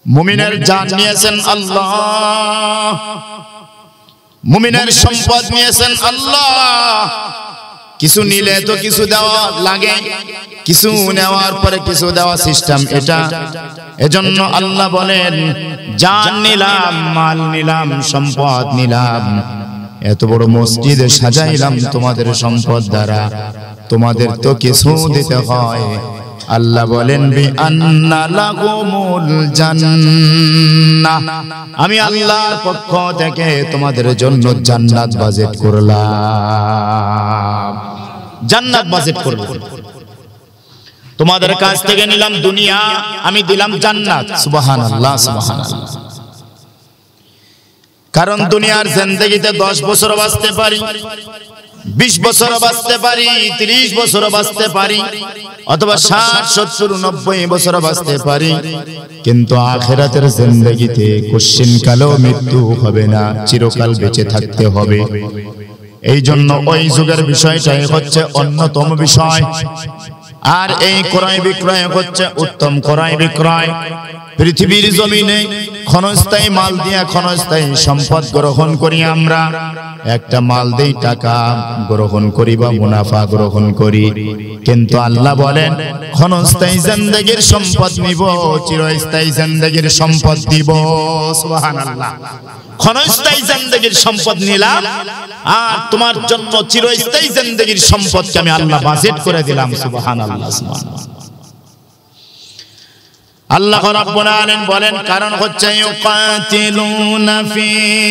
মুমিনের জান নিয়েছেন আল্লাহ, মুমিনের সম্পদ নিয়েছেন আল্লাহ। কিছু নিলে তো কিছু দেওয়া লাগে, কিছু নেওয়ার পরে কিছু দেওয়া সিস্টেম এটা। এজন্য আল্লাহ বলেন জান নিলাম, মাল নিলাম, সম্পদ নিলাম, এত বড় মসজিদ সাজাইলাম তোমাদের সম্পদ দ্বারা, তোমাদের তো কিছু দিতে হয়। আল্লাহ বলেন বি আন্না লাকুমুল জান্নাহ, আমি আল্লাহর পক্ষ থেকে তোমাদের জন্য জান্নাত বাজেট করলাম। জান্নাত বাজেট করলাম, তোমাদের কাছ থেকে নিলাম দুনিয়া, আমি দিলাম জান্নাত। সুবহানাল্লাহ, সুবহানাল্লাহ। কারণ দুনিয়ার জিন্দেগিতে 10 বছর বাঁচতে পারি, 20 বছর বাঁচতে পারি, 30 বছর বাঁচতে পারি, অথবা 60, 70, 90 বছর বাঁচতে পারি, কিন্তু আখিরাতের জিন্দেগিতে কোশ্চিন কালেও মৃত্যু হবে না, চিরকাল বেঁচে থাকতে হবে। এই জন্য ওই যুগের বিষয়টাই হচ্ছে অন্যতম বিষয়। আর এই ক্রয় বিক্রয় হচ্ছে উত্তম ক্রয় বিক্রয়। পৃথিবীর জমিনে ক্ষণস্থায়ী মাল দিয়া ক্ষণস্থায়ী সম্পদ গ্রহণ করি আমরা, একটা মাল দেই টাকা গ্রহণ করি বা মুনাফা গ্রহণ করি, কিন্তু আল্লাহ বলেন ক্ষণস্থায়ী জিন্দেগীর সম্পদ নিব, চিরস্থায়ী জিন্দেগীর সম্পদ দিব। সুবহানাল্লাহ। ক্ষণস্থায়ী জিন্দেগীর সম্পদ নিলাম, আর তোমার জন্য চিরস্থায়ী জিন্দেগীর সম্পদকে আমি আল্লাহ বাজেট করে দিলাম। সুবহানাল্লাহ, সুবহানাল্লাহ। আল্লাহ রাব্বুল আলামিন বলেন কারণ হচ্ছে ইউকাতিলুনা ফি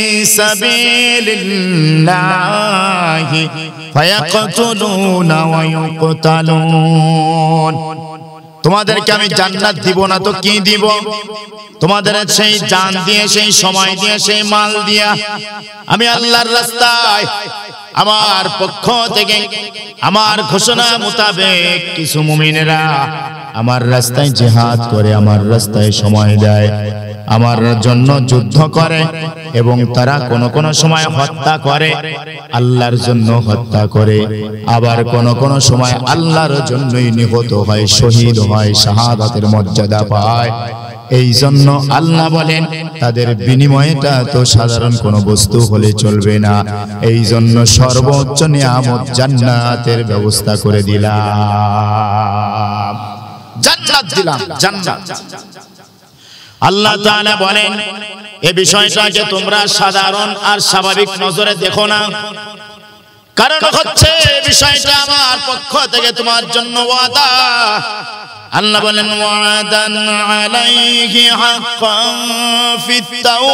সাবিলিল্লাহি ফায়াকতুলুনা ওয়া ইউকতালুন। তোমাদেরকে আমি জান্নাত দিব না তো কি দিব? তোমাদের সেই জান দিয়ে, সেই সময় দিয়ে, সেই মাল দিয়া আমি আল্লাহর রাস্তায় আমার পক্ষ থেকে আমার ঘোষণা মোতাবেক কিছু মুমিনেরা আমার রাস্তায় জিহাদ করে, আমার রাস্তায় সময় দেয়, আমার জন্য যুদ্ধ করে, এবং তারা কোন কোন সময় হত্যা করে, আল্লাহর জন্য হত্যা করে, আবার কোন কোন সময় আল্লাহর জন্যই নিহত হয়, শহীদ হয়, শাহাদাতের মর্যাদা পায়। এই জন্য আল্লাহ বলেন তাদের বিনিময়টা তো সাধারণ কোনো বস্তু হলে চলবে না, এই জন্য সর্বোচ্চ নিয়ামত জান্নাতের ব্যবস্থা করে দিলাম, জান্নাত দিলাম, জান্নাত। আল্লাহ তাআলা বলেন এই বিষয়টাকে তোমরা সাধারণ আর স্বাভাবিক নজরে দেখো না, কারণ হচ্ছে এই বিষয়টা আমার পক্ষ থেকে তোমার জন্য ওয়াদা। আল্লাহ বলেন ওয়াদান আলাইহি হাক্কান ফিত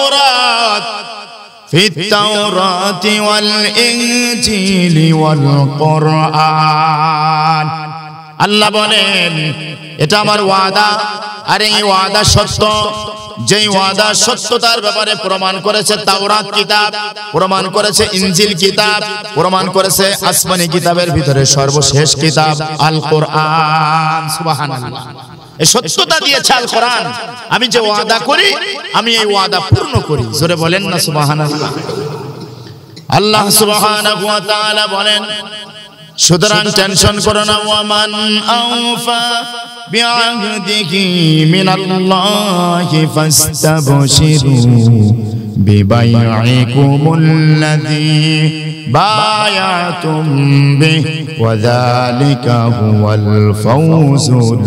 তাওরাতি ওয়াল ইনজিলি ওয়াল কুরআন। আল্লাহ বলেন এটা আমার ওয়াদা, আর এই ওয়াদা সত্য। যেই ওয়াদা সত্যতার ব্যাপারে প্রমাণ করেছে তাওরাত কিতাব, প্রমাণ করেছে ইনজিল কিতাব, প্রমাণ করেছে আসমানি কিতাবের ভিতরে সর্বশেষ কিতাব আল কোরআন। সুবহানাল্লাহ। এই সত্যতা দিয়েছে আল কোরআন। আমি যে ওয়াদা করি আমি এই ওয়াদা পূর্ণ করি। জোরে বলেন না সুবহানাল্লাহ। আল্লাহ সুবহানাহু ওয়া তাআলা বলেন সুতরাং টেনশন করো না, ওয়ামান আওফা বিআহদিহি মিনাল্লাহি ফাস্তাবশিরু বিবাইইকুমুল্লাযী বায়াতুম বিহি ওয়া যালিকা হুয়াল ফাওজুল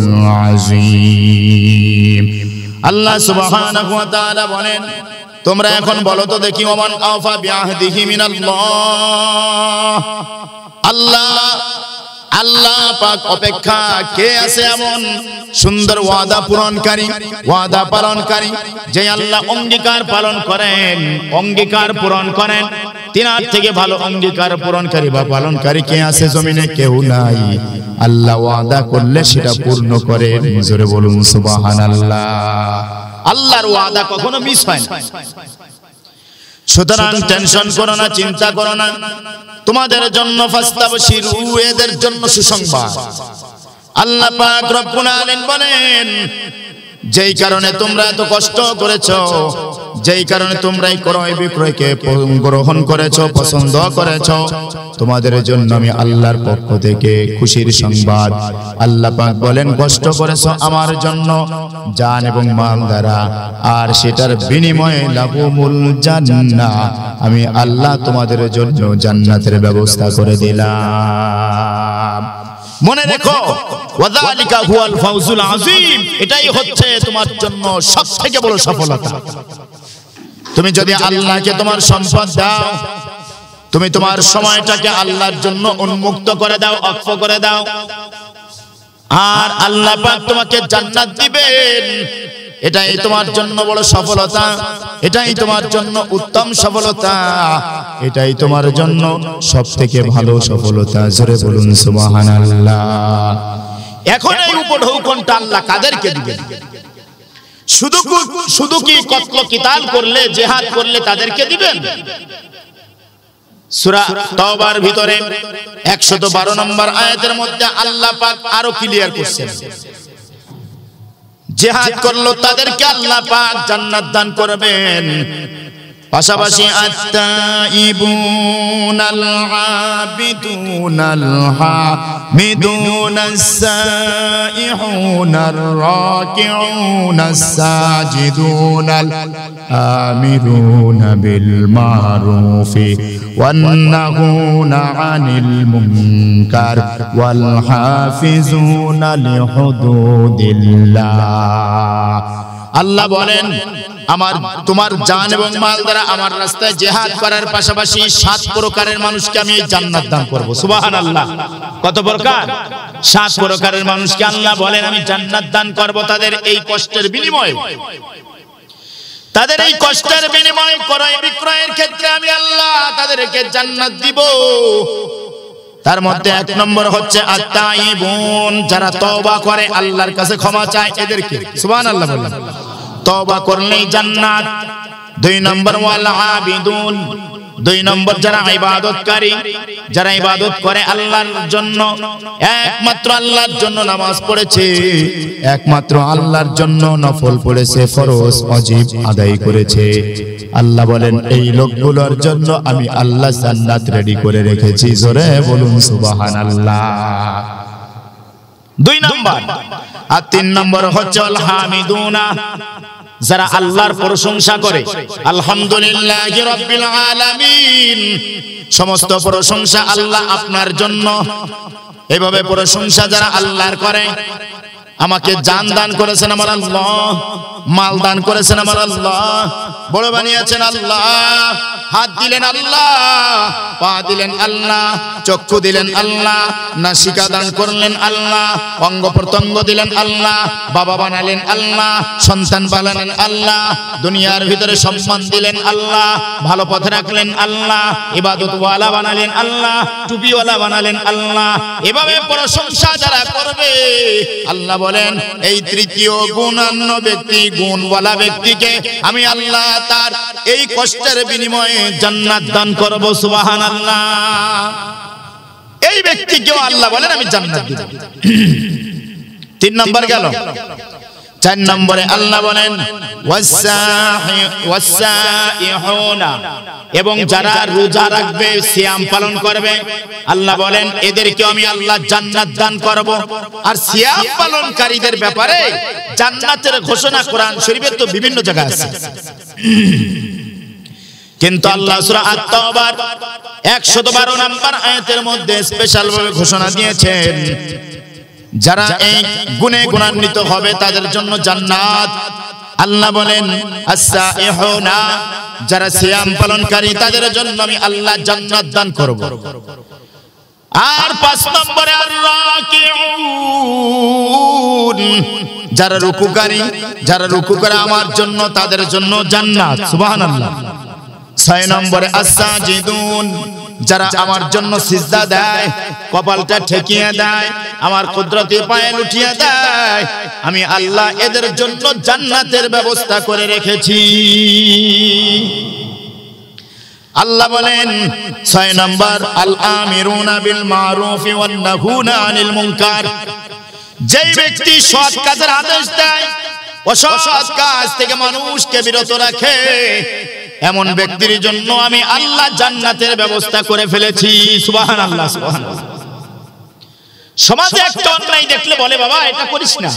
আযীম। আল্লাহ সুবহানাহু ওয়া তাআলা বলেন তোমরা এখন বলো তো দেখি, ওয়ামান আওফা বিআহদিহি মিনাল্লাহ, আল্লাহ পাক অপেক্ষা কে আছে এমন সুন্দর ওয়াদা পূরণকারী, ওয়াদা পালনকারী? যে আল্লাহ অঙ্গীকার পালন করেন, অঙ্গীকার পূরণ করেন, তিনার থেকে ভালো অঙ্গীকার পূরণকারী বা পালনকারী কে আছে জমিনে? কেউ নাই। আল্লাহ ওয়াদা করলে সেটা পূর্ণ করেন। জোরে বলুন সুবহানাল্লাহ। আল্লাহর ওয়াদা কখনো মিস হয় না। সুতরাং টেনশন করো না, চিন্তা করো না, তোমাদের জন্য ফাস্তাবশিরু, এদের জন্য সুসংবাদ। আল্লাহ পাক রব্বুল আলামিন বলেন যেই কারণে তোমরা এত কষ্ট করেছো, যেই কারণে তোমরা এই ক্রয় বিক্রয়কে গ্রহণ করেছো, পছন্দ করেছো, তোমাদের জন্য আমি আল্লাহর পক্ষ থেকে খুশির সংবাদ। আল্লাহ পাক বলেন, কষ্ট করেছো আমার জন্য জান এবং মাল দ্বারা, আর সেটার বিনিময়ে লাকুমুল জান্নাহ, আমি আল্লাহ তোমাদের জন্য জান্নাতের ব্যবস্থা করে দিলাম। মনে রেখো, ওয়াযালিকা হুয়াল ফাউজুল আযীম, এটাই হচ্ছে তোমার জন্য সবথেকে বড় সফলতা। তুমি যদি আল্লাহকে তোমার সম্পদ দাও, তুমি তোমার সময়টাকে আল্লাহর জন্য উন্মুক্ত করে দাও, অক্ষ করে দাও, আর আল্লাহ পাক তোমাকে জান্নাত দিবেন, এটাই তোমার জন্য বড় সফলতা, এটাই তোমার জন্য উত্তম সফলতা, এটাই তোমার জন্য সবথেকে ভালো সফলতা। জোরে বলুন সুবহানাল্লাহ। এখন এই উপঢৌকনটা আল্লাহ কাদেরকে দিবেন? শুধু কি কতল কিতাল করলে, জিহাদ করলে তাদেরকে দিবেন? সূরা তাওবার ভিতরে 112 নম্বর আয়াতের মধ্যে আল্লাহ পাক আরো ক্লিয়ার করছেন, জিহাদ করলো তাদেরকে আল্লাহ পাক জান্নাত দান করবেন। পাশাপাশি আত-তাইবুনাল আবিদুনাল হামিদুনাস সাইহুনার রাকিউনাস সাজিদুনাল আমিরুনা বিল মারুফি ওয়ান নাহুনা আনিল মুনকার ওয়াল হাফিজুনা লিহুদুদিল্লাহ। আল্লাহ বলেন, আমার তোমার জান এবং মাল দ্বারা আমার রাস্তায় জিহাদ করার পাশাপাশি 7 প্রকারের মানুষকে আমি এই জান্নাত দান করব। সুবহানাল্লাহ। কত প্রকার? 7 প্রকারের মানুষকে আল্লাহ বলেন আমি জান্নাত দান করব, তাদের এই কষ্টের বিনিময়ে, তাদের এই কষ্টের বিনিময়ে ক্রয় বিক্রয়ের ক্ষেত্রে আমি আল্লাহ তাদেরকে জান্নাত দিব। তার মধ্যে 1 নম্বর হচ্ছে আত-তাইবুন, যারা তওবা করে আল্লাহর কাছে ক্ষমা চায়, এদেরকে সুবহানাল্লাহ বলেন, তওবা করলেই জান্নাত। 2 নম্বর ওয়াল আবিদুন, 2 নম্বর যারা ইবাদতকারী, যারা ইবাদত করে আল্লাহর জন্য, একমাত্র আল্লাহর জন্য নামাজ পড়েছে, একমাত্র আল্লাহর জন্য নফল পড়েছে, ফরজ ওয়াজিব আদায় করেছে। আল্লাহ বলেন এই লোকগুলোর জন্য আমি আল্লাহ জান্নাত রেডি করে রেখেছি। জোরে বলুন সুবহানাল্লাহ। 2 নম্বর। আর 3 নম্বর হচ্ছে আল হামিদুনা, যারা আল্লাহর প্রশংসা করে, আলহামদুলিল্লাহি রাব্বিল আলামিন, সমস্ত প্রশংসা আল্লাহ আপনার জন্য। এভাবে প্রশংসা যারা আল্লাহর করে, আমাকে জান দান করেছেন আমার আল্লাহ, মাল দান করেছেন আমার আল্লাহ, বড় বানিয়েছেন আল্লাহ, হাত দিলেন আল্লাহ, পা দিলেন আল্লাহ, চক্ষু দিলেন আল্লাহ, নাসিকা দান করলেন আল্লাহ, অঙ্গ প্রত্যঙ্গ দিলেন আল্লাহ, বাবা বানালেন আল্লাহ, সন্তান বানালেন আল্লাহ, দুনিয়ার ভিতরে সম্মান দিলেন আল্লাহ, ভালো পথে রাখলেন আল্লাহ, ইবাদত ওয়ালা বানালেন আল্লাহ, টুপিওয়ালা বানালেন আল্লাহ। এভাবে প্রশংসা যারা করবে, আল্লাহ বলেন এই তৃতীয় গুণান্য ব্যক্তি, গুণওয়ালা ব্যক্তিকে আমি আল্লাহ তার এই কষ্টের বিনিময়ে জান্নাত দান করব। সুবহানাল্লাহ। এই ব্যক্তিকেও আল্লাহ বলেন আমি জান্নাত দেব। 3 নম্বর গেল। 4 নম্বরে আল্লাহ বলেন ওয়াসাইহুনা, এবং যারা রোজা রাখবে, সিয়াম পালন করবে, আল্লাহ বলেন এদেরকে আমি আল্লাহ জান্নাত দান করব। আর সিয়াম পালনকারীদের ব্যাপারে জান্নাতের ঘোষণা কোরআন শরীফে তো বিভিন্ন জায়গায় আছে, কিন্তু আল্লাহ সূরা আত-তাওবার 112 নম্বর আয়াতের মধ্যে স্পেশাল ভাবে ঘোষণা দিয়েছেন, যারা এই গুণে গুণান্বিত হবে তাদের জন্য জান্নাত। আল্লাহ বলেন আস-সাইহুনা, যারা সিয়াম পালনকারী তাদের জন্য আমি আল্লাহ জান্নাত দান করব। আর 5 নম্বরে আর-রাকিউন, যারা রুকুকারী, যারা রুকু করে আমার জন্য, তাদের জন্য জান্নাত। সুবহানাল্লাহ। 6 নম্বরে আস-সাজিদুন, যারা আমার জন্য সিজদা দেয়, কপালটা ঠেকিয়ে দেয়, আমার কুদরতি পায়ে লুটিয়ে দেয়, আমি আল্লাহ এদের জন্য জান্নাতের ব্যবস্থা করে রেখেছি। আল্লাহ বলেন 6 নম্বর আল আমিরুনা বিল মারুফ ওয়ান নাহুনা আনিল মুনকার, যেই ব্যক্তি সৎ কাজের আদেশ দেয়, অসৎ কাজ থেকে মানুষকে বিরত রাখে, এমন ব্যক্তির জন্য আমি আল্লাহ জান্নাতের ব্যবস্থা করে ফেলেছি। সুবহানাল্লাহ, সুবহানাল্লাহ। সমাজে একটা অন্যায় দেখলে বলে বাবা এটা করিস না,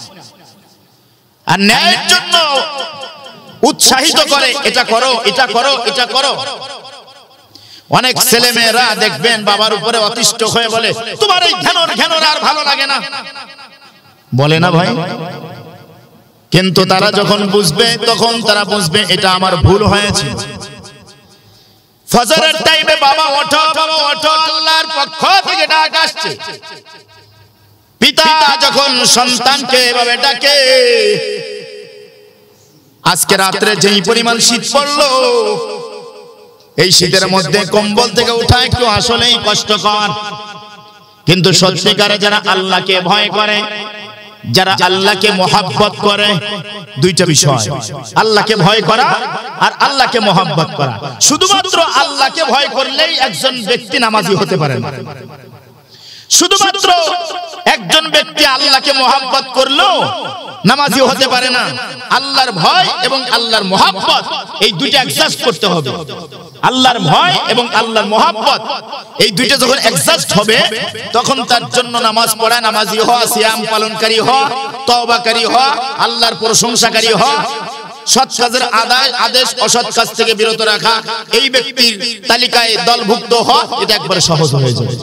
আর ন্যায়ের জন্য উৎসাহিত করে, এটা করো, এটা করো, এটা করো। অনেক ছেলে মেয়েরা দেখবেন বাবার উপরে অতিষ্ঠ হয়ে বলে তোমার এই ঘ্যানর ঘ্যানর আর ভালো লাগে না, বলে না ভাই? কিন্তু তারা যখন বুঝবে তখন তারা বুঝবে এটা আমার ভুল হয়েছে। ফজরের টাইমে বাবা ওঠো, বাবা ওঠো, আল্লাহর পক্ষ থেকে ডাক আসছে। পিতা যখন সন্তানকে এভাবে ডাকে, আজকে রাত্রে যেই পরিমাণ শীত পড়লো, এই শীতের মধ্যে কম্বল থেকে ওঠা একটু আসলেই কষ্টকর। কিন্তু সত্যিকারে যারা আল্লাহকে ভয় করে, যারা আল্লাহকে মহব্বত করে, দুইটা বিষয়, আল্লাহকে ভয় করা আর আল্লাহকে মহব্বত করা। শুধুমাত্র আল্লাহকে ভয় করলেই একজন ব্যক্তি নামাজি হতে পারে না। শুধুমাত্র একজন ব্যক্তি আল্লাহকে মহব্বত করলো নামাজি হতে পারে না। আল্লাহর ভয় এবং আল্লাহর মহব্বত এই দুইটা অ্যাডজাস্ট করতে হবে। আল্লাহর ভয় এবং আল্লাহর মহব্বত এই দুইটা যখন অ্যাডজাস্ট হবে, তখন তার জন্য নামাজ পড়া, নামাজি হওয়া, সিয়াম পালনকারী হওয়া, তওবাকারী হওয়া, আল্লাহর প্রশংসাকারী হওয়া, সৎ কাজের আদেশ, অসৎ কাজ থেকে বিরত রাখা, এই ব্যক্তির তালিকায় দলভুক্ত হওয়া, এটা একবারে সহজ হয়ে যাবে।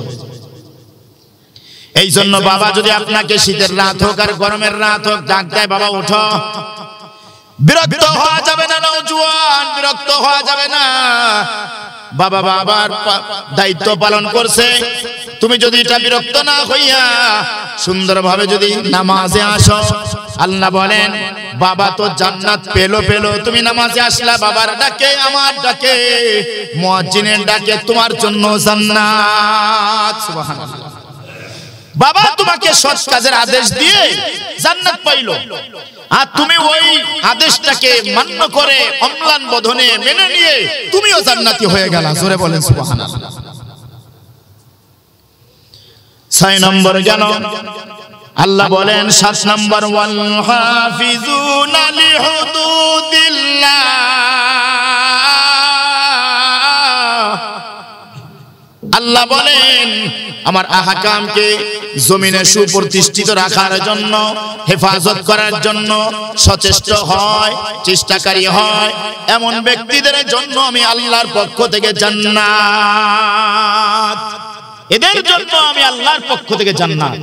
এই জন্য বাবা যদি আপনাকে শীতের রাত হোক আর গরমের রাত হোক ডাক দেয় বাবা ওঠো, বিরক্ত হওয়া যাবে না। নওজোয়ান, বিরক্ত হওয়া যাবে না। বাবা বাবার দায়িত্ব পালন করছে, তুমি যদি এটা বিরক্ত না হইয়া সুন্দরভাবে যদি নামাজে আসো, আল্লাহ বলেন বাবা তো জান্নাত পেলো, তুমি নামাজে আসলা, বাবার ডাকে, আমার ডাকে, মুয়াজ্জিনের ডাকে, তোমার জন্য জান্নাত। সুবহানাল্লাহ। বাবা তোমাকে সৎ কাজের আদেশ দিয়ে জান্নাত পাইলো, আর তুমি ওই আদেশটাকে মান্য করে অম্লান বদনে মেনে নিয়ে তুমিও জান্নাতি হয়ে গেলা। জোরে বলেন সুবহানাল্লাহ। 6 নম্বর জানো, আল্লাহ বলেন 7 নম্বর, ওয়াল হাফিজুনা লিহুদুদিল্লাহ, আল্লাহ বলেন আমার আহকামকে জমিনে সুপ্রতিষ্ঠিত রাখার জন্য, হেফাজত করার জন্য সচেষ্ট হয়, চেষ্টাকারী হয়, এমন ব্যক্তিদের জন্য আমি আল্লাহর পক্ষ থেকে জান্নাত, এদের জন্য আমি আল্লাহর পক্ষ থেকে জান্নাত।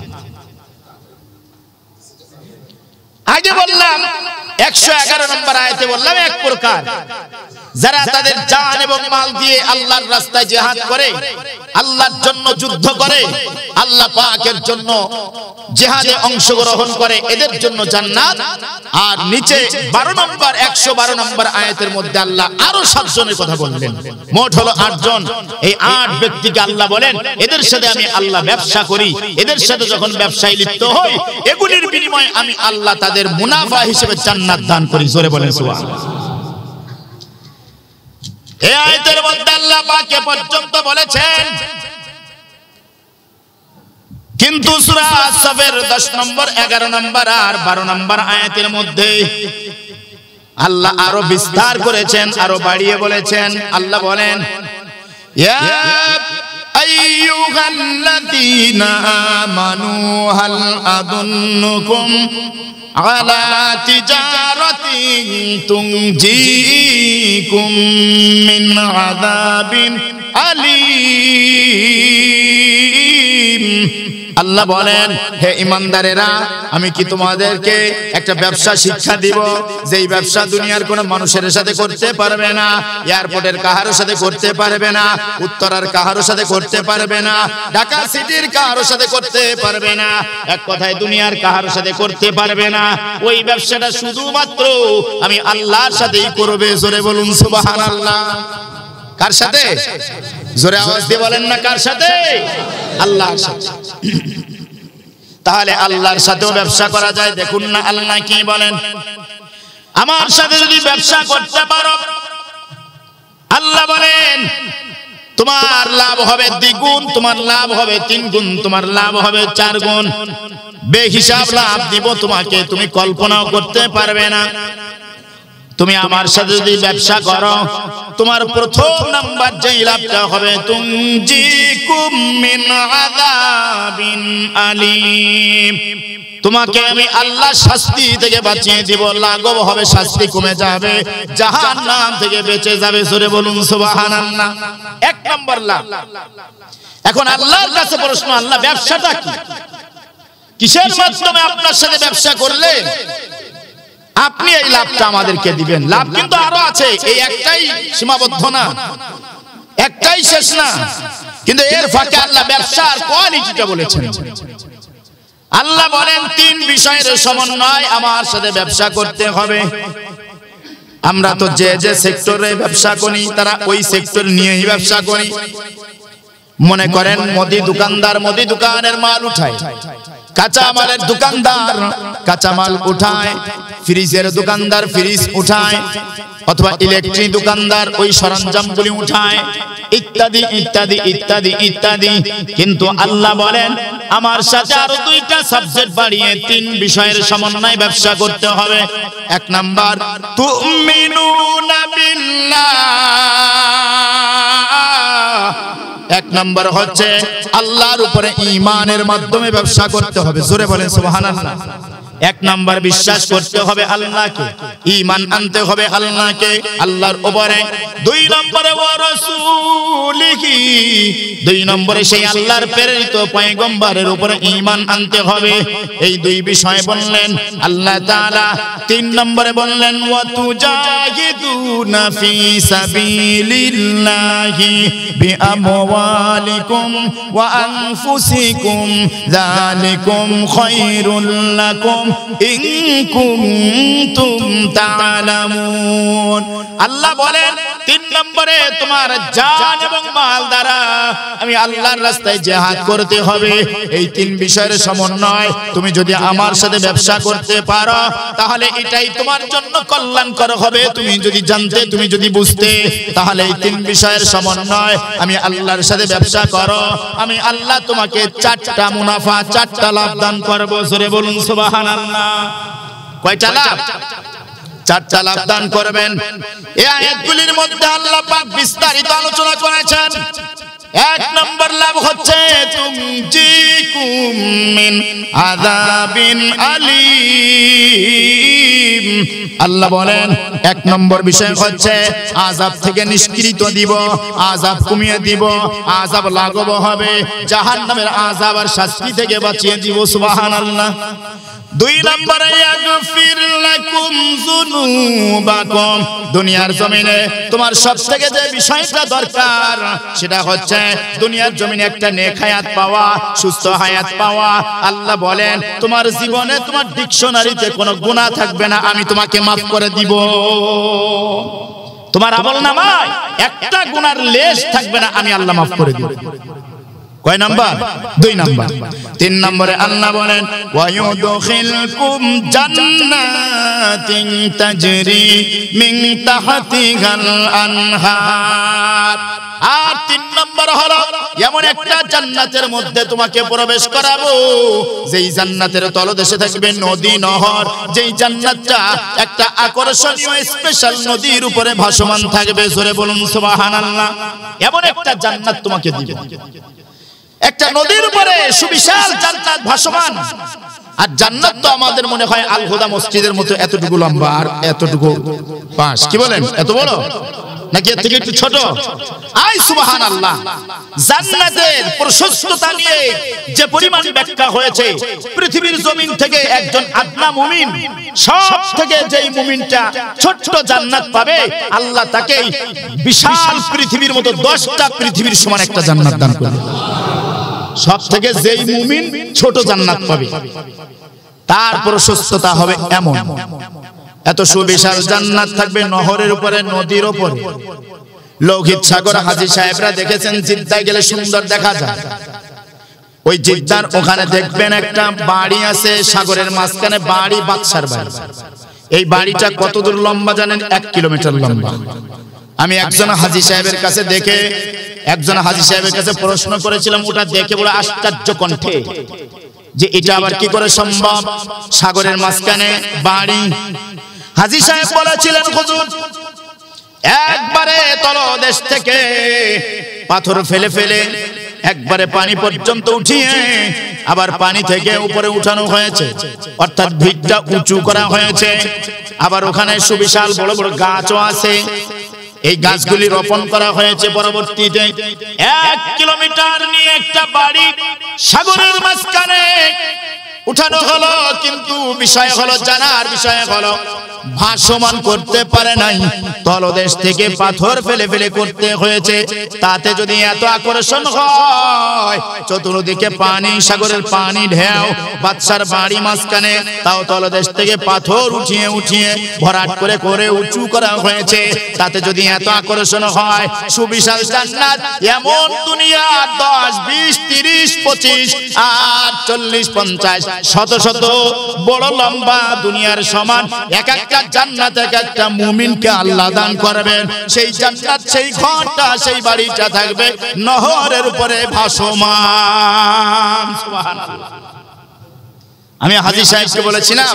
আগে বললাম 111 নম্বর আয়াতে বললাম এক প্রকার যারা তাদের জান এবং মাল দিয়ে আল্লাহর রাস্তায় জিহাদ করে, আল্লাহর জন্য যুদ্ধ করে, আল্লাহ পাকের জন্য জিহাদে অংশগ্রহণ করে, এদের জন্য জান্নাত। আর নিচে 12 নম্বর 112 নম্বর আয়াতের মধ্যে আল্লাহ আরো 7 জনের কথা বললেন, মোট হলো 8 জন। এই 8 ব্যক্তিকে আল্লাহ বলেন এদের সাথে আমি আল্লাহ ব্যবসা করি, এদের সাথে যখন ব্যবসায় লিপ্ত হই, এগুলির বিনিময়ে আমি আল্লাহ তাদের মুনাফা হিসেবে জান্নাত দান করি। জোরে বলেন সুবহানাল্লাহ। এই আয়াতের মধ্যে আল্লাহ পাক এ পর্যন্ত বলেছেন, কিন্তু সূরা আস-সাফের 10 নম্বর 11 নম্বর আর 12 নম্বর আয়াতের মধ্যে আল্লাহ আরো বিস্তার করেছেন, আরো বাড়িয়ে বলেছেন। আল্লাহ বলেন ইয়া আইয়ুহাল্লাযীনা আমানু হাল আদুন্নুকুম আলা তিজারাতিন তুনজিকুম মিন আযাবিন আলীম। আল্লাহ বলেন হে ঈমানদারেরা, আমি কি তোমাদেরকে একটা ব্যবসা শিক্ষা দিব, যেই ব্যবসা দুনিয়ার কোন মানুষের সাথে করতে পারবে না, এয়ারপোর্টের কাহারোর সাথে করতে পারবে না, উত্তরার কাহারোর সাথে করতে পারবে না, ঢাকা সিটির কাহারোর সাথে করতে পারবে না, এক কথায় দুনিয়ার কাহারোর সাথে করতে পারবে না। ওই ব্যবসাটা শুধুমাত্র আমি আল্লাহর সাথেই করবে। জোরে বলুন সুবহানাল্লাহ। কার সাথে? জোরে আওয়াজ দিয়ে বলেন না, কার সাথে? আল্লাহর সাথে। তাহলে আল্লাহর সাথেও ব্যবসা করা যায়। দেখুন না আল্লাহ কি বলেন, আমার সাথে যদি ব্যবসা করতে পারো, আল্লাহ বলেন তোমার লাভ হবে দ্বিগুণ, তোমার লাভ হবে 3 গুণ, তোমার লাভ হবে 4 গুণ। বেহিসাব লাভ দিব তোমাকে, তুমি কল্পনাও করতে পারবে না। তুমি আমার সাথে যদি ব্যবসা করো, তোমার প্রথম নাম্বার যেই লাভটা হবে, তুনজিকুম মিন আযাবিন আলীম, তোমাকে আমি আল্লাহ শাস্তি থেকে বাঁচিয়ে দিব। লাঘব হবে, শাস্তি কমে যাবে, জাহান্নাম থেকে বেঁচে যাবে। জোরে বলুন সুবহানাল্লাহ। 1 নম্বর লাভ। এখন আল্লাহর কাছে প্রশ্ন, আল্লাহ ব্যবসাটা কি? কিসের মাধ্যমে আপনার সাথে ব্যবসা করলে আপনি এই লাভটা আমাদেরকে দিবেন? লাভ কিন্তু আরো আছে, এই একটাই সীমাবদ্ধ না, একটাই শেষ না। কিন্তু এর ফাঁকে আল্লাহ ব্যবসার কোয়ালিটিটা বলেছেন। আল্লাহ বলেন 3 বিষয়ের সমন্বয় আমার সাথে ব্যবসা করতে হবে। আমরা তো যে যে সেক্টরে ব্যবসা করি তারা ওই সেক্টর নিয়েই ব্যবসা করি। মনে করেন মুদি দোকানদার মুদি দোকানের মাল উঠায়, কাঁচা মালের দোকানদার কাঁচা মাল উঠায়, ফ্রিজের দোকানদার ফ্রিজ উঠায়, অথবা ইলেকট্রিক দোকানদার ওই সরঞ্জামগুলি উঠায়, ইত্যাদি ইত্যাদি ইত্যাদি ইত্যাদি। কিন্তু আল্লাহ বলেন আমার সাথে আরো 2টা সাবজেক্ট বাড়িয়ে 3 বিষয়ের সমন্বয়ে ব্যবসা করতে হবে। 1 নাম্বার, তুমিনুনা বিল্লাহ। 1 নম্বর হচ্ছে আল্লাহর উপরে ঈমানের মাধ্যমে ব্যবসা করতে হবে। জোরে বলেন সুবহানাল্লাহ। 1 নম্বর বিশ্বাস করতে হবে আল্লাহকে, ঈমান আনতে হবে আল্লাহকে, আল্লাহর উপরে। 2 নম্বরে ওয়া রাসূলিহি, 2 নম্বরে সেই আল্লাহর প্রেরিত পয়গম্বরের উপরে ঈমান আনতে হবে। এই 2 বিষয় বললেন আল্লাহ তাআলা। 3 নম্বরে বললেন ওয়া তুজাহিদুনা ফি সাবিলিল্লাহি বিআমওয়ালিকুম ওয়া আনফুসিকুম যালিকুম খায়রুল লাকুম ইন কুনতুম তা'লামুন। আল্লাহ বলেন 3 নম্বরে তোমার জান এবং মাল দ্বারা আমি আল্লাহর রাস্তায় জিহাদ করতে হবে। এই 3 বিষয়ের সমন্বয় তুমি যদি আমার সাথে ব্যবসা করতে পারো তাহলে এটাই তোমার জন্য কল্যাণকর হবে। তুমি যদি জানতে, তুমি যদি বুঝতে, তাহলে এই 3 বিষয়ের সমন্বয় আমি আল্লাহর সাথে ব্যবসা করো, আমি আল্লাহ তোমাকে 4টা মুনাফা 4টা লাভ দান করব। জোরে বলুন সুবহানাল্লাহ। কয়টা লাভ? 4টা লাভ দান করবেন। এই আয়াতগুলির মধ্যে আল্লাহ পাক বিস্তারিত আলোচনা করেছেন। 1 নম্বর লাভ হচ্ছে তুনজিকুম মিন আযাবিন আলীম। আল্লাহ বলেন 1 নম্বর বিষয় হচ্ছে আযাব থেকে নিষ্কৃত দিব, আযাব কমিয়ে দিব, আযাব লাঘব হবে, জাহান্নামের আযাব আর শাস্তি থেকে বাঁচিয়ে দিব। সুবহানাল্লাহ। 2 নম্বরে ইয়াগফির লাকুম যুনুবাকুম। দুনিয়ার জমিনে তোমার সবথেকে যে বিষয়টা দরকার সেটা হচ্ছে দুনিয়ার জমিনে একটা নেক হায়াত পাওয়া, সুস্থ হায়াত পাওয়া। আল্লাহ বলেন তোমার জীবনে তোমার ডিকশনারিতে কোনো গুনাহ থাকবে না, আমি তোমাকে maaf করে দিব। তোমার আমলনামায় একটা গুনার লেশ থাকবে না, আমি আল্লাহ maaf করে দিব। কয় নাম্বার? 2 নাম্বার। 3 নম্বরে আল্লাহ বলেন ওয়া ইউদখিলকুম জান্নাতিন তাজরি মিন তাহতিহাল আনহার। আর 3 নম্বর হলো এমন একটা জান্নাতের মধ্যে তোমাকে প্রবেশ করাবো যেই জান্নাতের তলদেশে থাকবে নদী নহর, যেই জান্নাতটা একটা আকর্ষণীয় স্পেশাল নদীর উপরে ভাসমান থাকবে। জোরে বলুন সুবহানাল্লাহ। এমন একটা জান্নাত তোমাকে দিবে, একটা নদীর উপরে সুবিশাল জান্নাত ভাসমান। আর জান্নাত তো আমাদের মনে হয় আল হুদা মসজিদের মতো এতটুকু লম্বা আর এতটুকু পাশ, কি বলেন? এত বড় নাকি এর থেকে একটু ছোট? আয় সুবহানাল্লাহ। জান্নাতের প্রশস্ততা নিয়ে যে পরিমাণ ব্যাখ্যা হয়েছে, পৃথিবীর জমিন থেকে একজন আদনা মুমিন সব থেকে যেই মুমিনটা ছোট্ট জান্নাত পাবে, আল্লাহ তাকে বিশাল পৃথিবীর মতো 10টা পৃথিবীর সমান একটা জান্নাত দান করবে। সব থেকে যেই মুমিন ছোট জান্নাত পাবে তার প্রশস্ততা হবে এমন, এত সুবিশাল জান্নাত থাকবে নহরের উপরে, নদীর উপরে। লৌহিত সাগর হাজী সাহেবরা দেখেছেন, জিদ্দায় গেলে সুন্দর দেখা যায়। ওই জিদ্দার ওখানে দেখবেন একটা বাড়ি আছে সাগরের মাঝখানে, বাড়ি বাদশার বাড়ি। এই বাড়িটা কত দূর লম্বা জানেন? 1 কিলোমিটার লম্বা। আমি একজন হাজী সাহেবের কাছে প্রশ্ন করেছিলাম, ওটা দেখে বড় আশ্চর্য কণ্ঠে যে এটা আবার কি করে সম্ভব, সাগরের মাঝখানে বাড়ি। হাজী সাহেব বলেছিলেন, হুজুর একবারে তলদেশ থেকে পাথর ফেলে ফেলে একবারে পানি পর্যন্ত উঠিয়ে আবার পানি থেকে উপরে উঠানো হয়েছে, অর্থাৎ ভিতটা উঁচু করা হয়েছে। আবার ওখানে সুবিশাল বড় বড় গাছও আছে, এই গাছগুলি রোপণ করা হয়েছে। পরবর্তীতে 1 কিলোমিটার নিয়ে একটা বাড়ি সাগরের মাঝখানে উঠানো হলো, কিন্তু জানার বিষয় হলো ভাসমান করতে পারে নাই, তলদেশ থেকে পাথর ফেলে ফেলে করতে হয়েছে। তাতে যদি এত আকর্ষণ হয়, চতুর্দিকে পানি, সাগরের পানি ঢেউ, বাদশার বাড়ি মাঝখানে, তাও তলদেশ থেকে পাথর উঠিয়ে উঠিয়ে ভরাট করে করে উঁচু করা হয়েছে। তাতে যদি এত আকর্ষণ হয়, সুবিশাল জান্নাত, এমন দুনিয়া 10, 20, 30, 25 আর 40, 50 শত শত বড় লম্বা দুনিয়ার সমান এক একটা জান্নাত এক একটা মুমিনকে আল্লাহ দান করবেন। সেই জান্নাত, সেই ঘরটা, সেই বাড়িটা থাকবে নহরের উপরে ভাসমান। সুবহানাল্লাহ। আমি হাজী সাহেবকে বলেছিলাম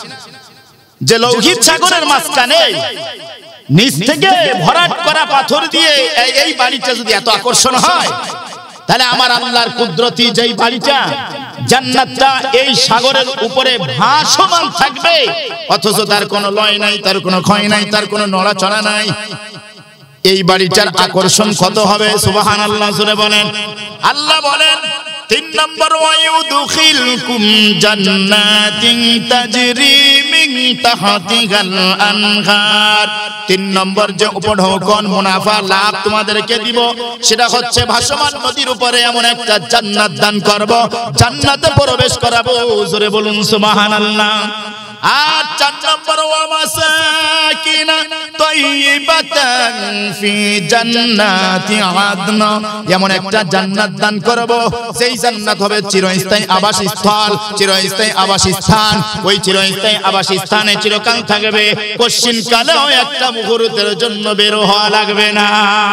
যে লৌহিত সাগরের মাঝখানে নিচ থেকে ভরাট করা পাথর দিয়ে এই বাড়িটা যদি এত আকর্ষণ হয়, তাহলে আমার আল্লাহর কুদরতি যেই বাড়িটা, জান্নাতটা এই সাগরের উপরে ভাসমান থাকবে, অথচ তার কোনো লয় নাই, তার কোনো ক্ষয় নাই, তার কোনো নড়াচড়া নাই, এই বাড়িটার আকর্ষণ কত হবে? সুবহানাল্লাহ জোরে বলেন। আল্লাহ বলেন 3 নম্বর, ওয়ায়ুদখিলকুম জান্নাতিন তাজরি মিন তাহতিহাল আনহার। 3 নম্বর যে উপঢৌকন মুনাফা লাভ তোমাদেরকে দিব, সেটা হচ্ছে ভাসমান নদীর উপরে এমন একটা জান্নাত দান করব, জান্নাতে প্রবেশ করাবো। জোরে বলুন সুবহানাল্লাহ। আর 4 নম্বর, ওয়া মাসাকিনা তাইয়িবাতান ফি জান্নাতি আদন, এমন একটা জান্নাত দান করব, সেই জান্নাত হবে চিরস্থায়ী আবাসস্থল, চিরস্থায়ী আবাসস্থান। ওই চিরস্থায়ী আবাসস্থানে চিরকাল থাকবে, কোশ্চিন কালেও একটা মুহূর্তের জন্য বের হওয়া লাগবে না।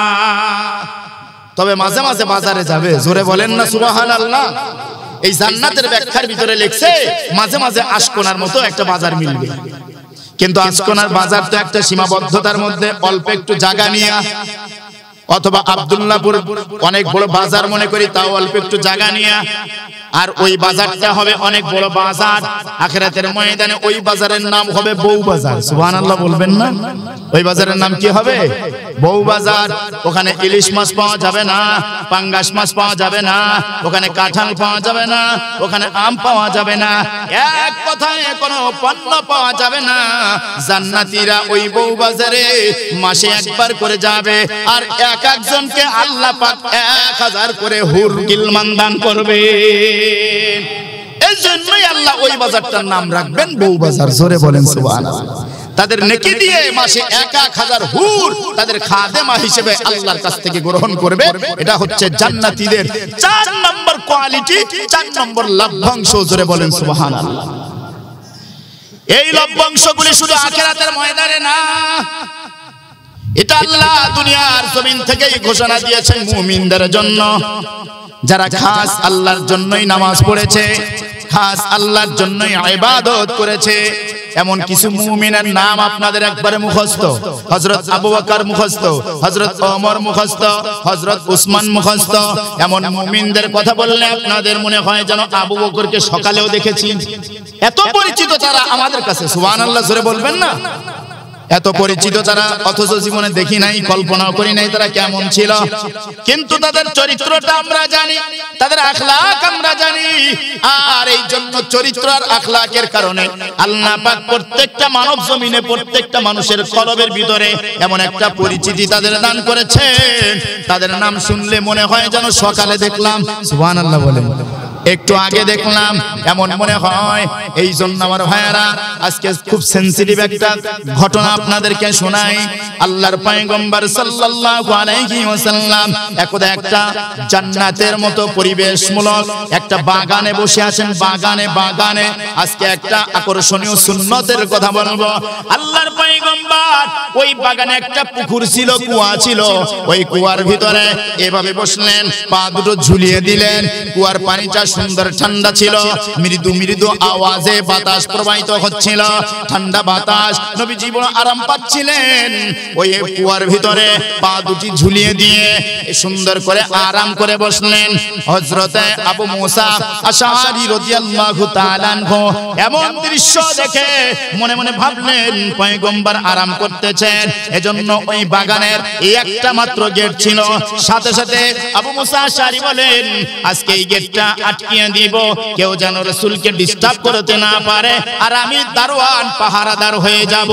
তবে মাঝে মাঝে বাজারে যাবে। জোরে বলেন না সুবহানাল্লাহ। এই জান্নাতের ব্যাখ্যার ভিতরে লিখছে মাঝে মাঝে আশকোনার মতো একটা বাজার মিলবে, কিন্তু আশকোনার বাজার তো একটা সীমাবদ্ধতার মধ্যে, অল্প একটু জায়গা নিয়ে, অথবা আব্দুল্লাহপুর অনেক বড় বাজার মনে করি, তাও অল্প একটু জায়গা নিয়ে। আর ওই বাজারটা হবে অনেক বড় বাজার, আখিরাতের ময়দানে ওই বাজারের নাম হবে বউ বাজার। সুবহানাল্লাহ বলবেন না? ওই বাজারের নাম কি হবে? বউ বাজার। ওখানে ইলিশ মাছ পাওয়া যাবে না, পাঙ্গাস মাছ পাওয়া যাবে না, ওখানে কাঁঠাল পাওয়া যাবে না, ওখানে আম পাওয়া যাবে না, এক কথায় কোনো পণ্য পাওয়া যাবে না। জান্নাতীরা ওই বউ বাজারে মাসে একবার করে যাবে, আর এক একজনকে আল্লাহ পাক 1000 করে হুর গিলমান দান করবে। এই জন্যই আল্লাহ ওই বাজারটার নাম রাখবেন বউ বাজার। জোরে বলেন সুবহানাল্লাহ। তাদের নেকি দিয়ে মাসে 1000 হুর তাদের খাদেমা হিসেবে আল্লাহর কাছ থেকে গ্রহণ করবে। এটা হচ্ছে জান্নাতীদের 4 নম্বর কোয়ালিটি, 4 নম্বর লভ্যাংশ। জোরে বলেন সুবহানাল্লাহ। এই লভ্যাংশগুলি শুধু আখিরাতের ময়দানে না, এটা আল্লাহ দুনিয়ার জমিন থেকেই ঘোষণা দিয়েছেন মুমিনদের জন্য, যারা খাস আল্লাহর জন্যই নামাজ পড়েছে, খাস আল্লাহর জন্যই ইবাদত করেছে। এমন কিছু মুমিনের নাম আপনাদের একবারে মুখস্থ। হযরত আবু বকর মুখস্থ, হযরত ওমর মুখস্থ, হযরত উসমান মুখস্থ। এমন মুমিনদের কথা বললে আপনাদের মনে হয় যেন আবু বকরকে সকালেও দেখেছি। এত পরিচিত তারা আমাদের কাছে। সুবহানাল্লাহ জোরে বলবেন না? এত পরিচিত তারা, অথচ জীবনে দেখি নাই, কল্পনাও করি নাই তারা কেমন ছিল। কিন্তু তাদের চরিত্রটা আমরা জানি, তাদের আখলাক আমরা জানি। আর এই জন্য চরিত্র আর আখলাকের কারণে আল্লাহ পাক প্রত্যেকটা মানব জমিনে, প্রত্যেকটা মানুষের কলবের ভিতরে এমন একটা পরিচিতি তাদের দান করেছেন, তাদের নাম শুনলে মনে হয় যেন সকালে দেখলাম। সুবহানাল্লাহ বলেন। একটু আগে দেখলাম, এমন মনে হয়। এই জন্য আমার ভাইয়েরা, আজকে খুব সেনসিটিভ একটা ঘটনা আপনাদেরকে শোনাই। আল্লাহর পয়গম্বর সাল্লাল্লাহু আলাইহি ওয়াসাল্লাম একদা একটা জান্নাতের মতো পরিবেশমূলক একটা বাগানে বসে আছেন। বাগানে আজকে একটা আকর্ষণীয় সুন্নতের কথা বলবো। আল্লাহর পয়গম্বর ওই বাগানে একটা পুকুর ছিল, কুয়া ছিল, ওই কুয়ার ভিতরে এভাবে বসলেন, পা দুটো ঝুলিয়ে দিলেন। কুয়ার পানিটা সুন্দর ঠান্ডা ছিল, মৃদু মৃদু আওয়াজে বাতাস প্রবাহিত হচ্ছিল, ঠান্ডা বাতাস। নবীজি বড় আরাম পাচ্ছিলেন। ওই কুয়ার ভিতরে পা দুটি ঝুলিয়ে দিয়ে সুন্দর করে আরাম করে বসলেন। হযরতে আবু মুসা আশআরী রাদিয়াল্লাহু তাআলা আনহু এমন দৃশ্য দেখে মনে মনে ভাবলেন পয়গম্বর আরাম করতেছেন। এজন্য ওই বাগানের এই একটা মাত্র গেট ছিল। সাথে সাথে আবু মুসা আশআরী বলেন, আজকে এই গেটটা আটকিয়ে দিব, কেউ যেন রাসূলকে ডিস্টার্ব করতে না পারে, আর আমি দারোয়ান পাহারাদার হয়ে যাব।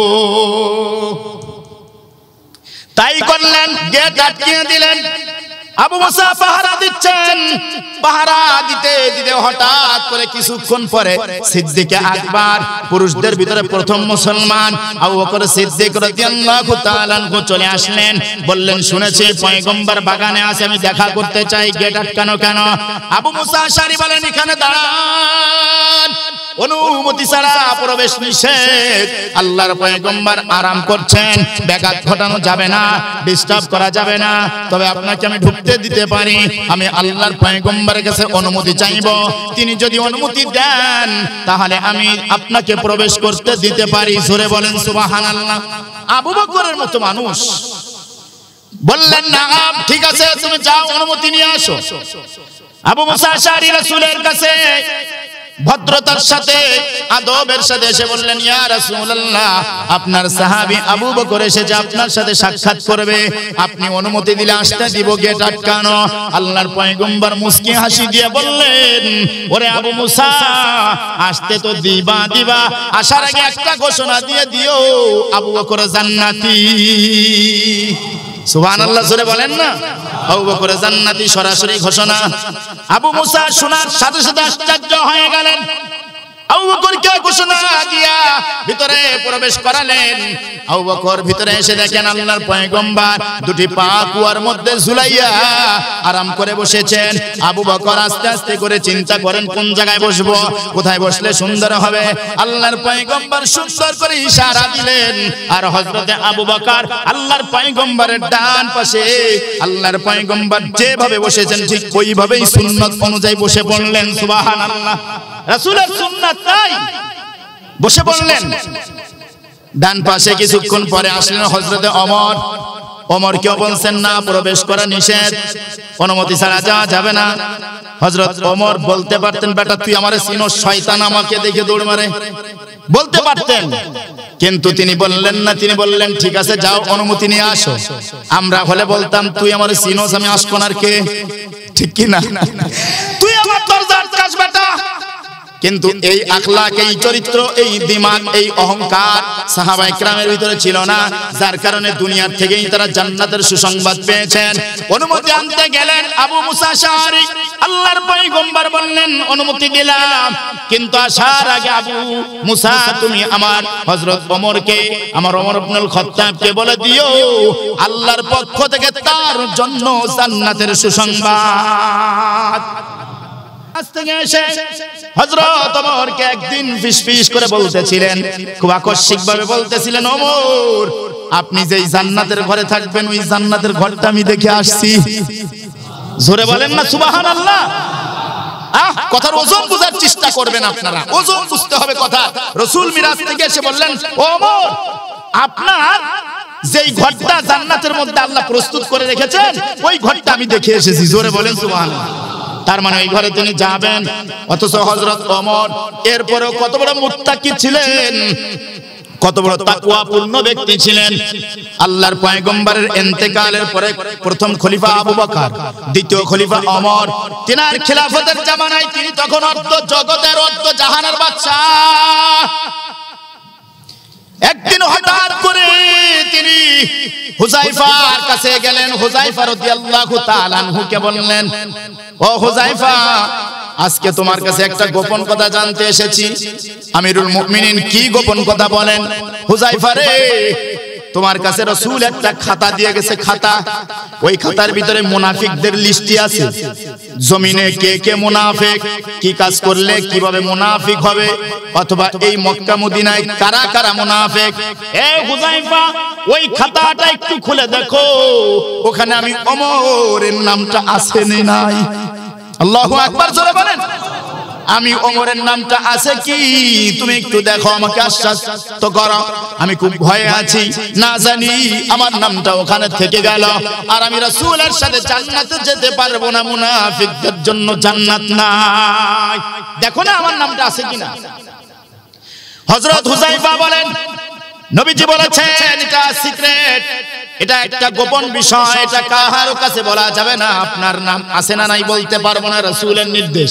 তাই করলেন, গেট আটকিয়ে দিলেন। আবু মুসা পাহারা দিচ্ছেন। পাহারা দিতে দিতে হঠাৎ করে কিছুক্ষণ পরে সিদ্দিকে আকবর, পুরুষদের ভিতরে প্রথম মুসলমান আবু বকর সিদ্দিক রাদিয়াল্লাহু তাআলা আনহু চলে আসলেন। বললেন, শুনেছি পয়গম্বর বাগানে আছে, আমি দেখা করতে চাই, গেট আটকানো কেন? আবু মুসা আশআরী বলেন, এখানে দাঁড়ান, অনুমতি ছাড়া প্রবেশ নিষেধ। আল্লাহর পয়গম্বর আরাম করছেন, ব্যাঘাত ঘটানো যাবে না, ডিস্টার্ব করা যাবে না। তবে আপনাকে আমি ঢুকতে দিতে পারি। আমি আল্লাহর পয়গম্বরের কাছে অনুমতি চাইব, তিনি যদি অনুমতি দেন তাহলে আমি আপনাকে প্রবেশ করতে দিতে পারি। জোরে বলেন সুবহানাল্লাহ। আবু বকরের মতো মানুষ বললেন, না ঠিক আছে, তুমি যাও, অনুমতি নিয়ে আসো। আবু মুসা আশআরী রাসূলের কাছে ভদ্রতার সাথে, আদবের সাথে এসে বললেন, ইয়া রাসূলুল্লাহ, আপনার সাহাবী আবু বকর এসেছে, আপনার সাথে সাক্ষাৎ করবে, আপনি অনুমতি দিলে আসতে দিব, গেট আটকানো। আল্লাহর পয়গম্বর মুস্কি হাসি দিয়ে বললেন, ওরে আবু মুসা, আসতে তো দিবা, আসার আগে একটা ঘোষণা দিয়ে দিও, আবু বকর জান্নাতি। সুবহানাল্লাহ, জোরে বলেন না। আবু বকর জান্নাতি, সরাসরি ঘোষণা। আবু মুসা শোনার সাথে সাথে আশ্চর্য হয়ে গেলেন। আবু বকরকে ঘোষণা দিয়া ভিতরে প্রবেশ করালেন। আবু বকর ভিতরে এসে দেখেন আল্লাহর পয়গম্বর দুটি পা কুয়ার মধ্যে ঝুলাইয়া আরাম করে বসেছেন। আবু বকর আস্তে আস্তে করে চিন্তা করেন, কোন জায়গায় বসবো, কোথায় বসলে সুন্দর হবে। আল্লাহর পয়গম্বর সুন্দর করে ইশারা দিলেন, আর হযরতে আবু বকর আল্লাহর পয়গম্বরের ডান পাশে। আল্লাহর পয়গম্বর যেভাবে বসেছেন ঠিক ওইভাবেই সুন্নাত অনুযায়ী বসে পড়লেন। সুবহানাল্লাহ, রাসূলের সুন্নাত তাই বসে পড়লেন। ডান পাশে কিছুক্ষণ পরে আসলেন হযরতে ওমর। ওমর কেউ বলছেন না, প্রবেশ করা নিষেধ, অনুমতি ছাড়া যাওয়া যাবে না। হযরত ওমর বলতে পারতেন, বেটা তুই আমারে চিনো, শয়তান আমাকে দেখে দৌড় মারে, বলতে পারতেন, কিন্তু তিনি বললেন না। তিনি বললেন, ঠিক আছে যাও, অনুমতি নিয়ে আসো। আমরা হলে বলতাম, তুই আমারে চিনোস, আমি আসবো না, কে? ঠিক কি না? তুই আমার দরজা আটকাস বেটা। কিন্তু এই আখলাক, এই চরিত্র, এই দিমাগ, এই অহংকার সাহাবা ইকরামের ভিতরে ছিল না, যার কারণে দুনিয়ার থেকেই তারা জান্নাতের সুসংবাদ পেয়েছেন। অনুমতি আনতে গেলেন আবু মুসা আশআরী। আল্লাহর পয়গম্বর বললেন, অনুমতি দিলাম, কিন্তু আসার আগে আবু মুসা তুমি আমার হযরত ওমরকে, আমার ওমর ইবনুল খাত্তাবকে বলে দিও আল্লাহর পক্ষ থেকে তার জন্য জান্নাতের সুসংবাদ। হযরত ওমরকে একদিন ফিসফিস করে বলতেছিলেন, খুব আকস্মিক ভাবে বলতেছিলেন, ওমর আপনি যেই জান্নাতের ঘরে থাকবেন ওই জান্নাতের ঘরটা আমি দেখে আসছি। জোরে বলেন না সুবহানাল্লাহ। কথার ওজন বোঝার চেষ্টা করবেন আপনারা, ওজন বুঝতে হবে কথা। রাসূল মিরাজ থেকে এসে বললেন, ওমর আপনার যেই ঘরটা জান্নাতের মধ্যে আল্লাহ প্রস্তুত করে রেখেছেন ওই ঘরটা আমি দেখে এসেছি। জোরে বলেন সুবহানাল্লাহ। তার মানে ওই ঘরে তিনি যাবেন। অথচ হযরত ওমর এরপরেও কত বড় মুত্তাকি ছিলেন, কত বড় তাকওয়াপূর্ণ ব্যক্তি ছিলেন। আল্লাহর পয়গম্বরের ইন্তেকালের পরে প্রথম খলিফা আবু বকর, দ্বিতীয় খলিফা ওমর, তিনার খিলাফতের জামানায় তিনি তখন অর্ধ জগতের, অর্ধ জাহানের বাদশা। একদিন হঠাৎ করে তিনি হুযায়ফার কাছে গেলেন। হুযায়ফা রাদিয়াল্লাহু তাআলা আনহুকে বললেন, ও হুযায়ফা, আজকে তোমার কাছে একটা গোপন কথা জানতে এসেছি। আমিরুল মুমিনিন, কি গোপন কথা বলেন? হুযায়ফা রে, তোমার কাছে রাসূল একটা খাতা দিয়ে গেছে, খাতা। ওই খাতার ভিতরে মুনাফিকদের লিস্টই আছে। জমিনে কে কে মুনাফিক, কি কাজ করলে কিভাবে মুনাফিক হবে, অথবা এই মক্কা মদিনায় কারা কারা মুনাফিক। এ হুযায়ফা, ওই খাতাটা একটু খুলে দেখো, ওখানে আমি ওমরের নামটা আছে নাই? আল্লাহু আকবার, জোরে বলেন। আমি ওমরের নামটা আছে কি তুমি একটু দেখো, আমাকে আশ্বাস তো করো। আমি খুব ভয়ে আছি, না জানি আমার নামটা ওখানে থেকে গেল আর আমি রাসূলের সাথে জান্নাতে যেতে পারবো না, মুনাফিকদের জন্য জান্নাত নাই। দেখো না আমার নামটা আছে কিনা। হযরত হুযায়ফা বলেন, নবীজি বলেছেন এটা সিক্রেট, এটা একটা গোপন বিষয়, এটা কারো কাছে বলা যাবে না। আপনার নাম আছে না নাই বলতে পারবো না, রাসূলের নির্দেশ।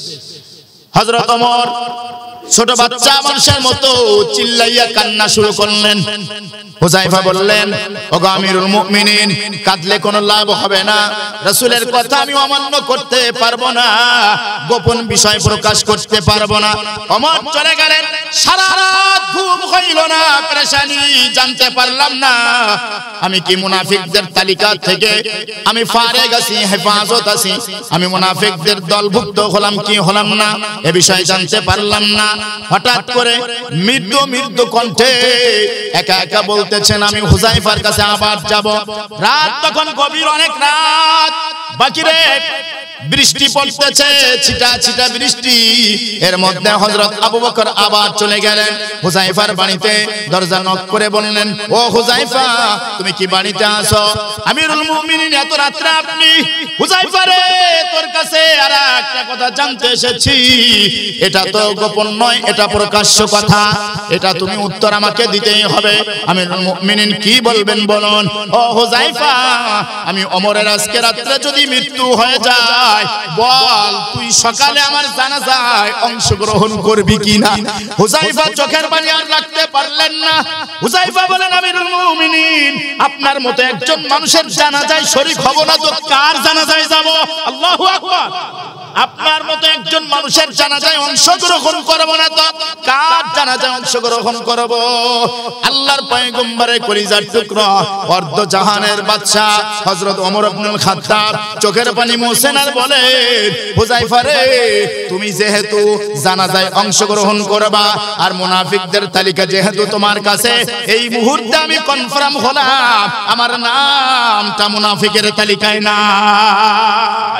হযরত ওমর ছোট বাচ্চা মানুষের মতো চিল্লাইয়া কান্না শুরু করলেন। হুযায়ফা বললেন, ওগো আমিরুল মুমিনিন, কাঁদলে কোনো লাভ হবে না, রাসূলের কথা আমি অমান্য করতে পারবো না, গোপন বিষয় প্রকাশ করতে পারবো না। ওমর চলে গেলেন, সারা রাত ঘুম হইল না, পেরেশানি, জানতে পারলাম না আমি কি মুনাফিকদের তালিকা থেকে আমি ফারেগ আছি, হেফাজত আছি, আমি মুনাফিকদের দলভুক্ত হলাম কি হলাম না, এ বিষয়ে জানতে পারলাম না। হঠাৎ করে মৃদু মৃদু কণ্ঠে একা একা বলতেছেন, আমি হুযায়ফার কাছে আবার যাব। রাত তখন গভীর, অনেক রাত বাকি রে, বৃষ্টি পড়তেছে, ছিটা ছিটা বৃষ্টি। এর মধ্যে হযরত আবু বকর আবার চলে গেলেন হুযায়ফার বাড়িতে, দরজা নক করে বললেন, ও হুযায়ফা, তুমি কি বাড়িতে আছো? আমিরুল মুমিনিন, এত রাত্রে আপনি? হুযায়ফা রে, তোর কাছে আর একটা কথা জানতে এসেছি, এটা তো গোপন নয়, এটা প্রকাশ্য কথা, এটা তুমি উত্তর আমাকে দিতেই হবে। আমিরুল মুমিনিন, কি বলবেন বলুন। ও হুযায়ফা, আমি ওমরের আজকে রাত্রে যদি মৃত্যু হয়ে যায়, বল তুই সকালে আমার জানাজায় অংশগ্রহণ করবি কিনা? হুযায়ফা চোখের পানি আর রাখতে পারলেন না। হুযায়ফা বলেন, আমিরুল মুমিনিন, আপনার মতো একজন মানুষের জানাজায় শরীক হব না তো কার জানাজায় যাব? আল্লাহু আকবার। আপনার মতো একজন মানুষের জানাজায় অংশগ্রহণ করব না তো কার জানাজায় অংশগ্রহণ করব? আল্লাহর পয়গম্বরের কলিজার টুকরা, অর্ধ জাহানের বাদশা হযরত ওমর ইবনুল খাত্তাব চোখের পানি মোছেন আর বলে, হুযায়ফা রে, তুমি যেহেতু জানাজায় অংশগ্রহণ করবা আর মুনাফিকদের তালিকা যেহেতু তোমার কাছে, এই মুহূর্তে আমি কনফার্ম হলাম আমার নামটা মুনাফিকের তালিকায় নাই।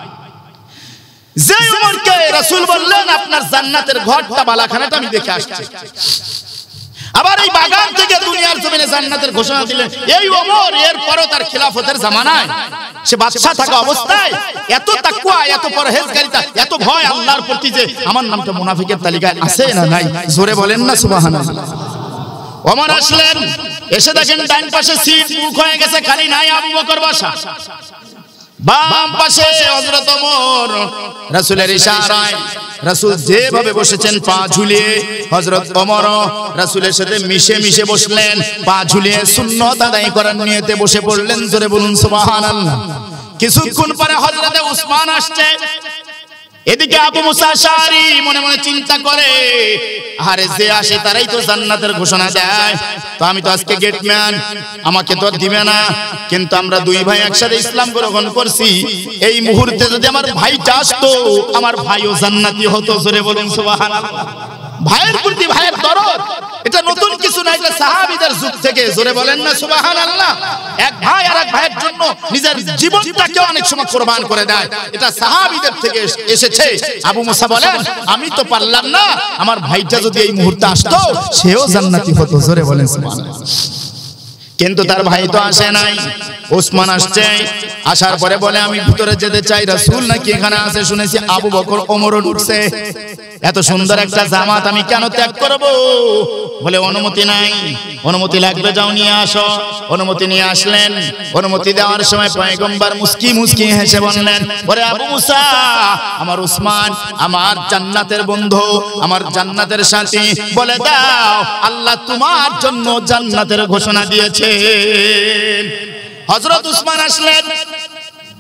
যে ওমরকে রাসূল বললেন, আপনার জান্নাতের ঘরটা বালাখানাটা আমি দেখে আসছি, আবার এই বাগান থেকে দুনিয়ার জমিনে জান্নাতের ঘোষণা দিলেন, এই ওমর, এর পরও তার খিলাফতের জামানায় সে বাদশা থাকা অবস্থায় এত তাকওয়া, এত পরহেজগারিতা, এত ভয় আল্লাহর প্রতি, যে আমার নামটা মুনাফিকের তালিকায় আছে না নাই? জোরে বলেন না সুবহানাল্লাহ। ওমর আসলেন, এসে দেখেন ডান পাশে সিট বুক হয়ে গেছে, খালি নাই আবু বকর বসা। বাম পাশে হযরত ওমর, রাসূলের ইশারায় রাসূল যেভাবে বসেছেন পা ঝুলিয়ে, হযরত ওমর রাসূলের সাথে মিশে মিশে বসলেন, পা ঝুলিয়ে সুন্নাত আদায় করার নিয়তে বসে পড়লেন। জোরে বলুন সুবহানাল্লাহ। কিছুক্ষণ পরে হযরত উসমান আসছে, এদিকে আবু মুসা আশআরী মনে মনে চিন্তা করে, আরে যে আসে তারাই তো জান্নাতের ঘোষণা দেয়, তো আমি তো আজকে গেটম্যান, আমাকে তো দিবে না, কিন্তু আমরা দুই ভাই একসাথে ইসলাম গ্রহণ করছি, এই মুহূর্তে যদি আমার ভাইটা আসতো, আমার ভাইও জান্নাতি হতো। জোরে বলুন সুবহানাল্লাহ। ভাইয়ের প্রতি ভাইয়ের দরদ, এটা নতুন কিছু না, এটা সাহাবীদের যুগ থেকে। জোরে বলেন না সুবহানাল্লাহ। এক ভাই আর এক ভাইয়ের জন্য নিজের জীবনটাকে অনেক সময় কুরবান করে দেয়, এটা সাহাবীদের থেকে এসেছে। আবু মুসা বলেন, আমি তো পারলাম না, আমার ভাইটা যদি এই মুহূর্তে আসতো, সেও জান্নাতি হতো। জোরে বলেন সুবহানাল্লাহ। কিন্তু তার ভাই তো আসে নাই। ওসমান আসছে, আসার পরে বলে, আমি ভিতরে যেতে চাই, রাসূল নাকি এখানে আছে শুনেছি। আবু বকর ওমরও ঢুকছে, এত সুন্দর একটা জামাত আমি কেন ত্যাগ করব? বলে, অনুমতি নাই, অনুমতি লাগবে, যাও নিয়ে আসো। অনুমতি নিয়ে আসলেন। অনুমতি দেওয়ার সময় পয়গম্বর মুস্কি মুস্কি হেসে বললেন, ওরে আবু মুসা, আমার উসমান আমার জান্নাতের বন্ধু, আমার জান্নাতের সাথী, বলে দাও আল্লাহ তোমার জন্য জান্নাতের ঘোষণা দিয়েছে। হযরত উসমান আসলেন,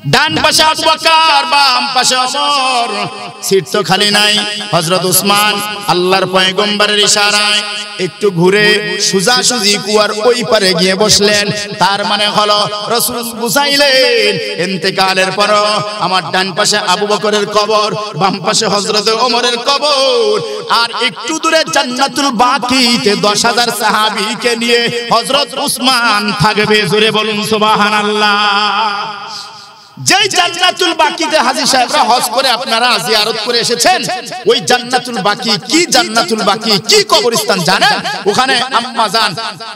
ডান পাশে আবু বকর, বাম পাশে ওমর। সিট তো খালি নাই। হযরত উসমান আল্লাহর পয়গম্বরের ইশারায় একটু ঘুরে সোজাসুজি কুয়ার ওই পারে গিয়ে বসলেন। তার মানে হলো রাসূল বুঝাইলেন ইন্তেকালের পর আমার ডান পাশে আবু বকরের কবর, বাম পাশে হযরত ওমরের কবর, আর একটু দূরে জান্নাতুল বাকিতে 10,000 সাহাবীকে নিয়ে হযরত উসমান থাকবে। জোরে বলুন সুবহানাল্লাহ। যেই জান্নাতুল বাকিতে হাজী সাহেবরা হজ করে আপনারা জিয়ারত করে এসেছেন, ওই জান্নাতুল বাকি কি, জান্নাতুল বাকি কি কবরস্থান জানেন? ওখানে আম্মা জান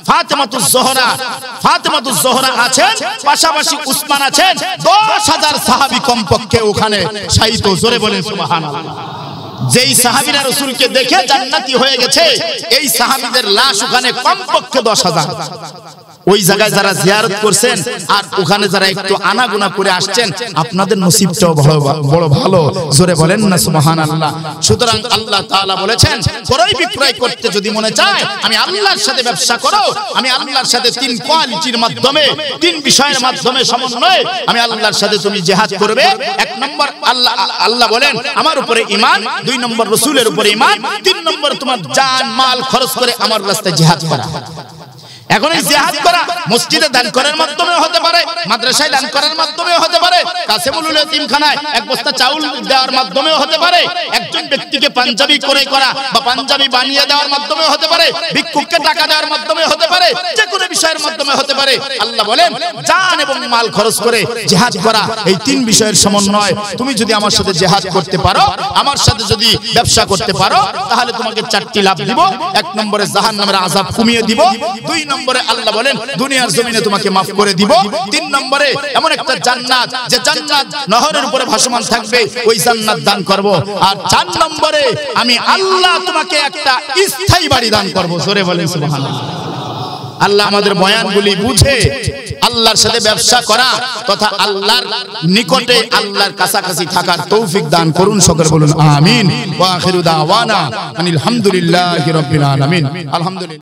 ফাতেমাতুজ জোহরা আছেন, পাশাপাশি উসমান আছেন, 10,000 সাহাবী কমপক্ষে ওখানে শায়িত। জোরে বলেন সুবহানাল্লাহ। যেই সাহাবীরা রাসূলকে দেখে জান্নাতি হয়ে গেছে, এই সাহাবীদের লাশ ওখানে কমপক্ষে 10,000। ওই জায়গায় যারা জিয়ারত করছেন আর ওখানে যারা একটু আনাগোনা করে আসছেন, আপনাদের নসিবটাও বড় ভালো। জোরে বলেন না সুবহানাল্লাহ। সুতরাং আল্লাহ তাআলা বলেছেন, ক্রয় বিক্রয় করতে যদি মনে চায়, আমি আল্লাহর সাথে ব্যবসা করো, আমি আল্লাহর সাথে 3 কোয়ালিটির মাধ্যমে, 3 বিষয়ের মাধ্যমে সমন্বয়ে আমি আল্লাহর সাথে তুমি জিহাদ করবে। 1 নম্বর আল্লাহ বলেন আমার উপরে ঈমান, 2 নম্বর রাসূলের উপরে ঈমান, 3 নম্বর তোমার জান মাল খরচ করে আমার রাস্তায় জিহাদ করা। এখন এই জিহাদ করা মসজিদে দান করার মাধ্যমে হতে পারে, মাদ্রাসায় দান করার মাধ্যমে হতে পারে, কাসেমুল এতিমখানায় 1 বস্তা চাউল দেওয়ার মাধ্যমে হতে পারে, একজন ব্যক্তিকে পাঞ্জাবি করে করা বা পাঞ্জাবি বানিয়ে দেওয়ার মাধ্যমে হতে পারে, ভিক্ষুককে টাকা দেওয়ার মাধ্যমে হতে পারে, যে কোনো বিষয়ের মাধ্যমে হতে পারে। আল্লাহ বলেন জান এবং মাল খরচ করে জিহাদ করা, এই 3 বিষয়ের সমন্বয়। তুমি যদি আমার সাথে জিহাদ করতে পারো, আমার সাথে যদি ব্যবসা করতে পারো, তাহলে তোমাকে 4টি লাভ দিব। 1 নম্বরে জাহান্নামের আযাব কমিয়ে দিব, 2 নম্বরে আল্লাহ বলেন দুনিয়ার জমিনে তোমাকে maaf করে দিব, 3 নম্বরে এমন একটা জান্নাত, যে জান্নাত নহরের উপরে ভাসমান থাকবে, ওই জান্নাত দান করব, আর 4 নম্বরে আমি আল্লাহ তোমাকে একটা স্থায়ী বাড়ি দান করব। জোরে বলেন সুবহানাল্লাহ। আল্লাহ আমাদের বয়ানগুলি বুঝে আল্লাহর সাথে ব্যবসা করা তথা আল্লাহর নিকটে আল্লাহর কাছাকাছি থাকার তৌফিক দান করুন। সকলে বলুন আমিন। ওয়া আখিরু দাওয়ানা আনিল হামদুলিল্লাহি রাব্বিল আলামিন। আলহামদুলিল্লাহ।